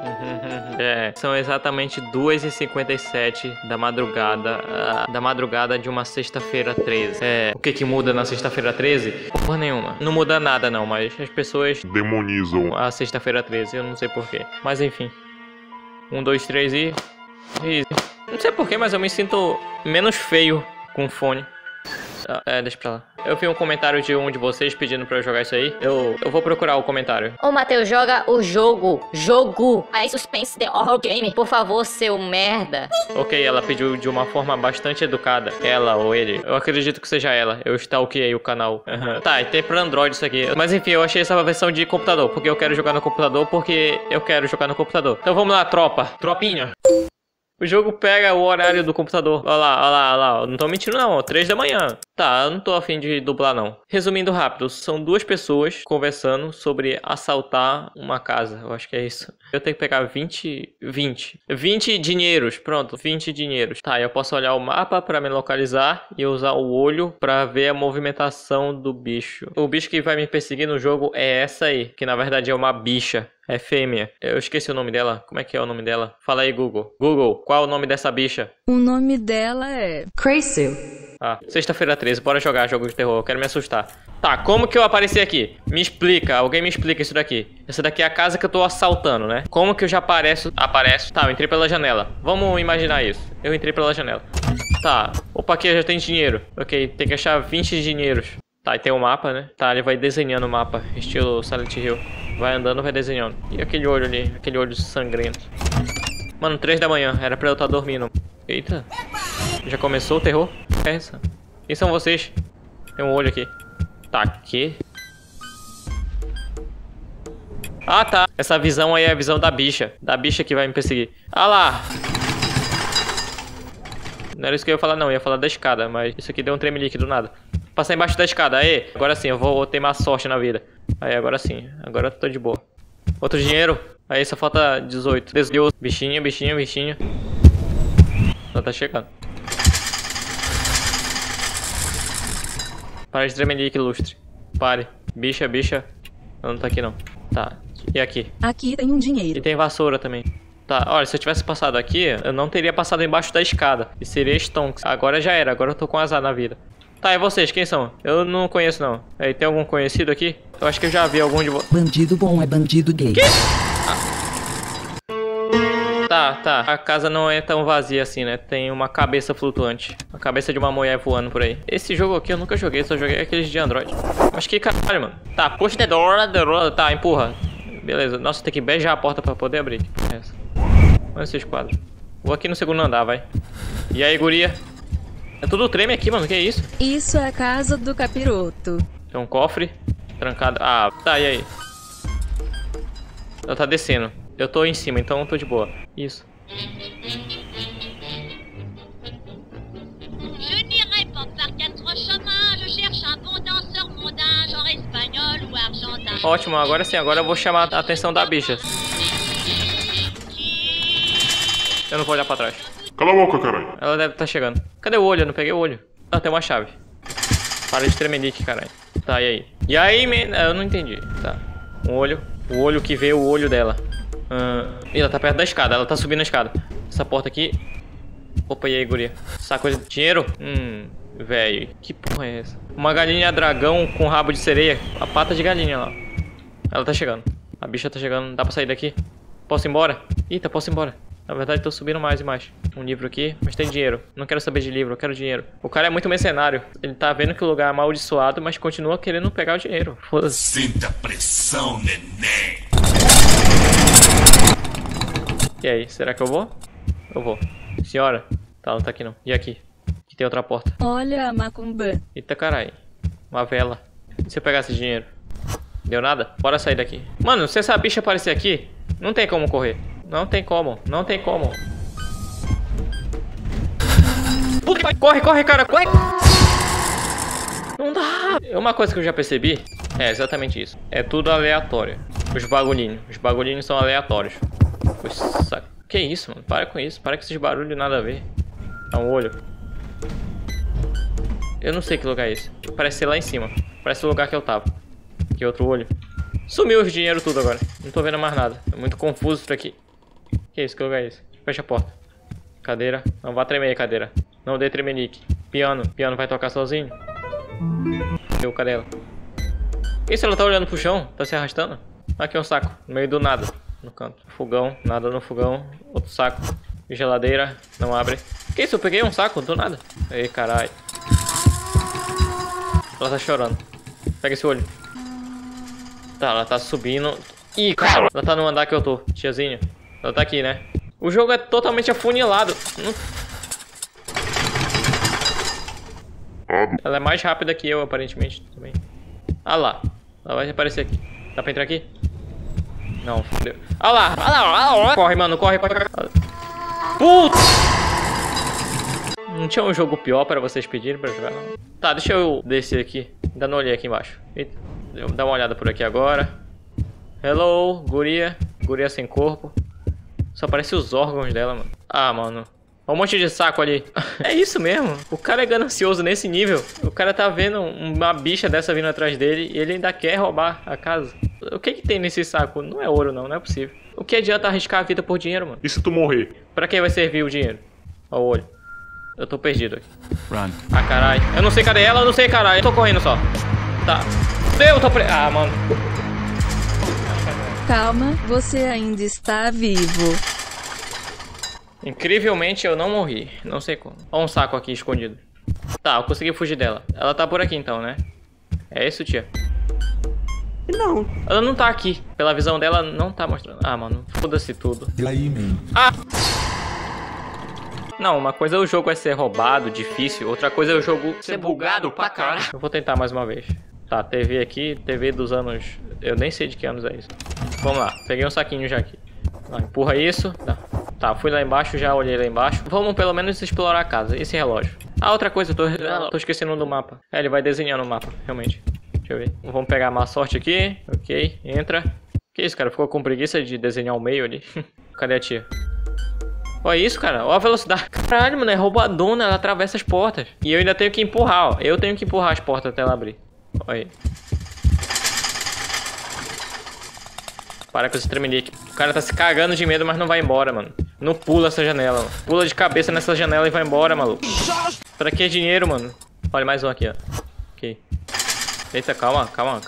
São exatamente 2h57 da madrugada de uma sexta-feira 13. O que muda na sexta-feira 13? Porra nenhuma. Não muda nada não, mas as pessoas demonizam a sexta-feira 13, eu não sei porquê. Mas enfim. 1, 2, 3 e... Não sei porquê, mas eu me sinto menos feio com fone. Deixa pra lá. Eu vi um comentário de um de vocês pedindo pra eu jogar isso aí. Eu vou procurar o comentário. Ô, Matheus, joga o jogo. Aí, Suspense The Horror Game. Por favor, seu merda. Ok, ela pediu de uma forma bastante educada. Ela ou ele. Eu acredito que seja ela. Eu stalkeei o canal. Tá, e tem pra Android isso aqui. Mas enfim, eu achei essa versão de computador. Porque eu quero jogar no computador. Então vamos lá, tropinha. O jogo pega o horário do computador. Olha lá. Não tô mentindo não, 3 da manhã. Tá, eu não tô afim de dublar não. Resumindo rápido, são duas pessoas conversando sobre assaltar uma casa. Eu acho que é isso. Eu tenho que pegar 20 dinheiros. Pronto, 20 dinheiros. Tá, eu posso olhar o mapa pra me localizar e usar o olho pra ver a movimentação do bicho. O bicho que vai me perseguir no jogo é essa aí, que na verdade é uma bicha. É fêmea. Eu esqueci o nome dela. Como é que é o nome dela? Fala aí, Google. Google, qual é o nome dessa bicha? O nome dela é Crazy. Sexta-feira 13. Bora jogar jogo de terror. Eu quero me assustar. Tá, como que eu apareci aqui? Me explica. Alguém me explica isso daqui. Essa daqui é a casa que eu tô assaltando, né? Como que eu já apareço? Tá, eu entrei pela janela. Vamos imaginar isso. Eu entrei pela janela. Tá. Opa, aqui já tem dinheiro. Ok, tem que achar 20 dinheiros. Tá, e tem um mapa, né? Tá, ele vai desenhando o mapa. Estilo Silent Hill. Vai andando, vai desenhando. E aquele olho ali, aquele olho sangrento. Mano, 3 da manhã, era pra eu estar dormindo. Eita. Já começou o terror? É essa. Quem são vocês? Tem um olho aqui. Tá, aqui. Ah, tá. Essa visão aí é a visão da bicha. Da bicha que vai me perseguir. Ah lá. Não era isso que eu ia falar não, eu ia falar da escada. Mas isso aqui deu um tremelique do nada. Passar embaixo da escada, aí. Agora sim, eu vou ter mais sorte na vida. Aí, agora sim. Agora eu tô de boa. Outro dinheiro. Aí, só falta 18. Bichinho. Ela tá chegando. Para de tremer ali, lustre. Pare. Bicha. Ela não tá aqui, não. Tá. E aqui? Aqui tem um dinheiro. E tem vassoura também. Tá, olha, se eu tivesse passado aqui, eu não teria passado embaixo da escada. E seria stonks. Agora já era. Agora eu tô com azar na vida. Tá, e vocês, quem são? Eu não conheço, não. Aí, tem algum conhecido aqui? Eu acho que eu já vi algum de vocês. Bandido bom é bandido gay. Que? Tá. A casa não é tão vazia assim, né? Tem uma cabeça flutuante. A cabeça de uma mulher voando por aí. Esse jogo aqui eu nunca joguei, só joguei aqueles de Android. Mas que caralho, mano. Tá, push the door. Tá, empurra. Beleza. Nossa, tem que beijar a porta pra poder abrir. Essa. Olha esses quadros. Vou aqui no segundo andar, vai. E aí, guria? É tudo treme aqui, mano. Que é isso? Isso é a casa do capiroto. Tem um cofre trancado. Ah, tá, e aí? Ela tá descendo. Eu tô em cima, então eu tô de boa. Isso. Ótimo, agora sim. Agora eu vou chamar a atenção da bicha. Eu não vou olhar pra trás. Cala a boca, caralho. Ela deve estar chegando. Cadê o olho? Eu não peguei o olho. Ah, tem uma chave. Para de tremelique, caralho. Tá, e aí? E aí, man? Eu não entendi. Tá. Um olho. O olho que vê o olho dela. Ih, ela tá perto da escada. Ela tá subindo a escada. Essa porta aqui. Opa, e aí, guria? Saco de dinheiro? Velho. Que porra é essa? Uma galinha dragão com rabo de sereia. A pata de galinha lá. Ela tá chegando. A bicha tá chegando. Dá pra sair daqui? Posso ir embora? Eita, posso ir embora. Na verdade, tô subindo mais e mais. Um livro aqui, mas tem dinheiro. Não quero saber de livro, eu quero dinheiro. O cara é muito mercenário. Ele tá vendo que o lugar é amaldiçoado, mas continua querendo pegar o dinheiro. Foda-se. Sinta a pressão, neném. E aí, será que eu vou? Eu vou. Senhora? Tá, não tá aqui não. E aqui? Aqui tem outra porta. Olha a macumba. Eita caralho. Uma vela. E se eu pegasse dinheiro? Deu nada? Bora sair daqui. Mano, se essa bicha aparecer aqui, não tem como correr. Não tem como. Puta, corre, cara, corre! Não dá! Uma coisa que eu já percebi é exatamente isso. É tudo aleatório. Os bagulhinhos são aleatórios. Que isso, mano? Para com isso. Para com esses barulhos nada a ver. É um olho. Eu não sei que lugar é esse. Parece ser lá em cima. Parece o lugar que eu tava. Aqui outro olho. Sumiu os dinheiro tudo agora. Não tô vendo mais nada. É muito confuso isso aqui. Que isso? Que lugar é esse? Fecha a porta. Cadeira. Não vá tremer, cadeira. Não dê tremenique. Piano. Piano vai tocar sozinho. Cadê ela? Que isso? Ela tá olhando pro chão? Tá se arrastando? Aqui é um saco. No meio do nada. No canto. Fogão. Nada no fogão. Outro saco. Geladeira. Não abre. Que isso? Eu peguei um saco do nada. Ei, caralho. Ela tá chorando. Pega esse olho. Tá, ela tá subindo. Ih, cara. Ela tá no andar que eu tô. Tiazinha. Ela tá aqui, né? O jogo é totalmente afunilado. Ela é mais rápida que eu, aparentemente, também. Ah lá. Ela vai aparecer aqui. Dá pra entrar aqui? Não, fodeu. Ah lá. Corre, mano. Corre. Putz! Não tinha um jogo pior pra vocês pedirem pra jogar, não? Tá, deixa eu descer aqui. Ainda não olhei aqui embaixo. Eita. Deixa eu dar uma olhada por aqui agora. Hello, guria. Guria sem corpo. Só aparece os órgãos dela, mano. Ah, mano. Olha um monte de saco ali. É isso mesmo. O cara é ganancioso nesse nível. O cara tá vendo uma bicha dessa vindo atrás dele e ele ainda quer roubar a casa. O que que tem nesse saco? Não é ouro, não. Não é possível. O que adianta arriscar a vida por dinheiro, mano? E se tu morrer? Pra quem vai servir o dinheiro? Olha o olho. Eu tô perdido aqui. Run. Ah, caralho. Eu não sei cadê ela. Eu não sei, caralho. Eu tô correndo só. Tá. Eu tô preso. Ah, mano. Calma, você ainda está vivo. Incrivelmente eu não morri. Não sei como. Olha um saco aqui escondido. Tá, eu consegui fugir dela. Ela tá por aqui então, né? É isso, tia? Não. Ela não tá aqui. Pela visão dela, não tá mostrando. Ah, mano. Foda-se tudo. E aí, man? Ah! Não, uma coisa é o jogo ser roubado, difícil. Outra coisa é o jogo ser bugado pra caralho. Eu vou tentar mais uma vez. Tá, TV aqui. TV dos anos... Eu nem sei de que anos é isso. Vamos lá. Peguei um saquinho já aqui. Tá, empurra isso. Tá, fui lá embaixo, já olhei lá embaixo. Vamos pelo menos explorar a casa. Esse relógio. Ah, outra coisa. Tô esquecendo do mapa. É, ele vai desenhando o mapa, realmente. Deixa eu ver. Vamos pegar a má sorte aqui. Ok, entra. Que isso, cara? Ficou com preguiça de desenhar o meio ali. Cadê a tia? Olha isso, cara. Olha a velocidade. Caralho, mano. É roubadona. Ela atravessa as portas. E eu ainda tenho que empurrar, ó. Eu tenho que empurrar as portas até ela abrir. Olha aí. Para com esse tremelique. O cara tá se cagando de medo, mas não vai embora, mano. Não pula essa janela, mano. Pula de cabeça nessa janela e vai embora, maluco. Pra que dinheiro, mano? Olha mais um aqui, ó. Ok. Eita, calma.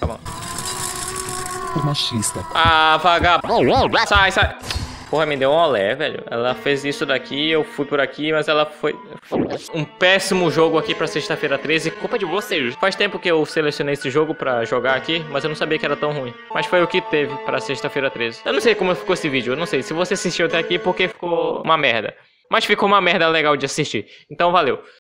O machista. Ah, vagabundo. Sai. Porra, me deu um olé, velho. Ela fez isso daqui, eu fui por aqui, mas ela foi... Um péssimo jogo aqui pra sexta-feira 13. Culpa de vocês. Faz tempo que eu selecionei esse jogo pra jogar aqui, mas eu não sabia que era tão ruim. Mas foi o que teve pra sexta-feira 13. Eu não sei como ficou esse vídeo, eu não sei. Se você assistiu até aqui, porque ficou uma merda. Mas ficou uma merda legal de assistir. Então, valeu.